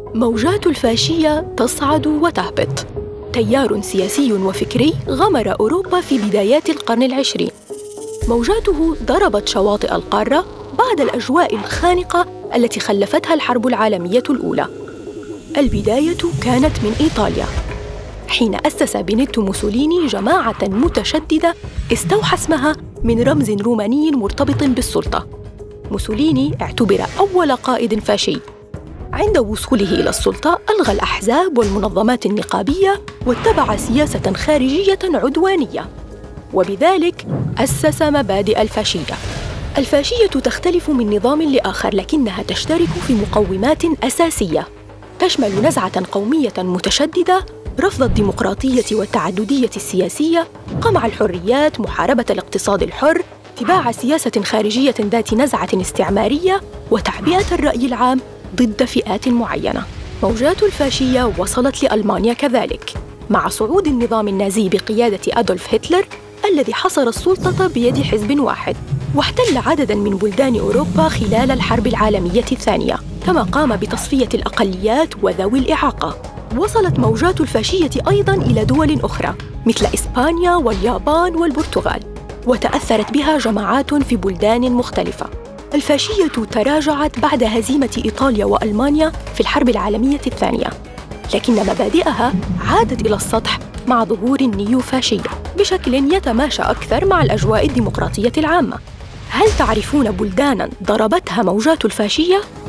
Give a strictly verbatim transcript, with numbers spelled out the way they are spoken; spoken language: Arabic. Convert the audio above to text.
موجات الفاشية تصعد وتهبط. تيار سياسي وفكري غمر أوروبا في بدايات القرن العشرين. موجاته ضربت شواطئ القارة بعد الأجواء الخانقة التي خلفتها الحرب العالمية الأولى. البداية كانت من إيطاليا، حين أسس بينيتو موسوليني جماعة متشددة استوحى اسمها من رمز روماني مرتبط بالسلطة. موسوليني اعتبر أول قائد فاشي. عند وصوله إلى السلطة ألغى الأحزاب والمنظمات النقابية واتبع سياسة خارجية عدوانية، وبذلك أسس مبادئ الفاشية. الفاشية تختلف من نظام لآخر، لكنها تشترك في مقومات أساسية تشمل نزعة قومية متشددة، رفض الديمقراطية والتعددية السياسية، قمع الحريات، محاربة الاقتصاد الحر، اتباع سياسة خارجية ذات نزعة استعمارية، وتعبئة الرأي العام ضد فئات معينة. موجات الفاشية وصلت لألمانيا كذلك مع صعود النظام النازي بقيادة أدولف هتلر الذي حصر السلطة بيد حزب واحد، واحتل عدداً من بلدان أوروبا خلال الحرب العالمية الثانية، كما قام بتصفية الأقليات وذوي الإعاقة. وصلت موجات الفاشية أيضاً إلى دول أخرى مثل إسبانيا واليابان والبرتغال، وتأثرت بها جماعات في بلدان مختلفة. الفاشية تراجعت بعد هزيمة إيطاليا وألمانيا في الحرب العالمية الثانية، لكن مبادئها عادت إلى السطح مع ظهور النيوفاشية بشكل يتماشى أكثر مع الأجواء الديمقراطية العامة. هل تعرفون بلداناً ضربتها موجات الفاشية؟